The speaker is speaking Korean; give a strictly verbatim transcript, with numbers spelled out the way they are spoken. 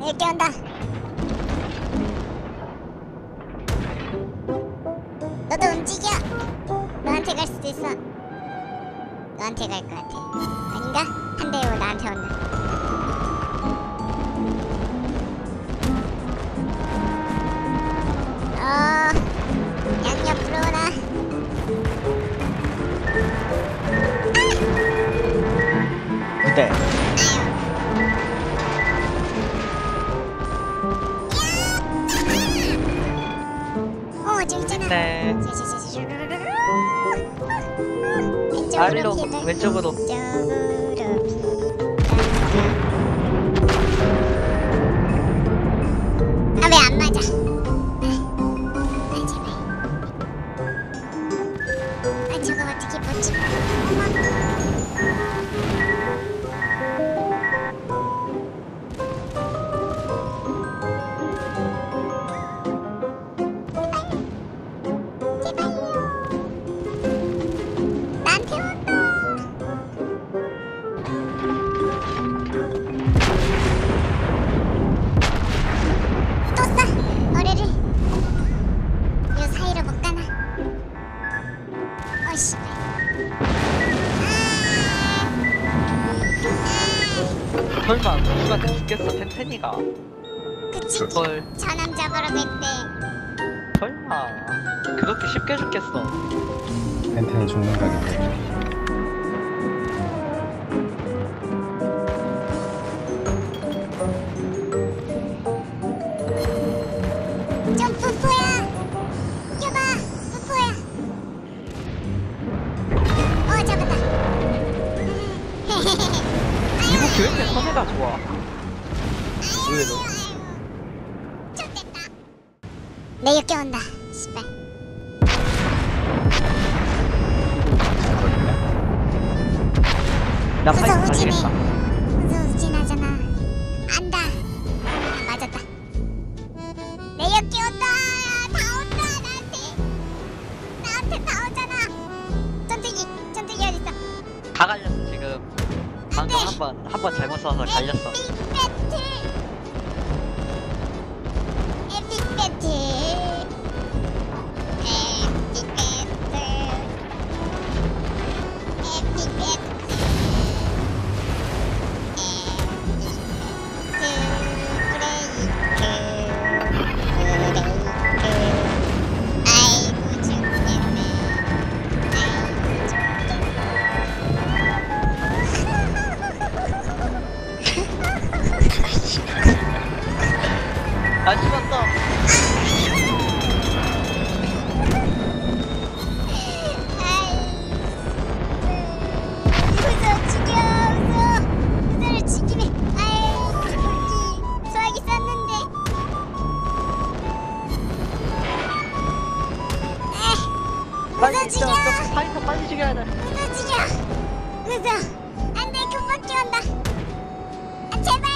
늦게 온다. 너도 움직여. 너한테 갈 수도 있어. 너한테 갈 것 같아. 아닌가? 한 대로 나한테 온다. 어, 양옆으로 오나? 그때 어, 저기 있잖아. 네. 아래로, 왼쪽으로. 아, 왜 안 맞아? 아, 제발. 아, 저거 어떻게 보지? 설마 누구한테 죽겠어 텐텐이가. 그치. 헐. 저 남자 바로 뱉대. 설마 그렇게 쉽게 죽겠어. 텐텐이 죽는 각인데. 좀 부포야. 여봐, 부포야. 어, 잡았다. 이거 왜 이렇게 선회가 좋아? 의외로. 좋됐다. 내 육개 온다. 씨발. 나 무서워, 파이팅 우진해. 가지겠다. 무서워, 우진하잖아. 안다. 맞았다. 내 육개 온다. 다 온다, 나한테. 나한테 다 오잖아. 전투기, 전투기 어딨어? 다 갈렸어 지금. 방금 한번 한 번 잘못 쏴서 갈렸어. 에픽 배틀. 에픽 배틀. 에픽 배틀. 에픽 배틀. 안 죽었어. 무서워 죽여. 무서워. 무서워를 죽이네. 아이 기분기 소화기 쌌는데. 에이 빨리 무서워 죽여. 죽여. 파이터 빨리 죽여야 돼. 무서워 죽여. 무서워. 안돼 금방 끼운다. 아 제발.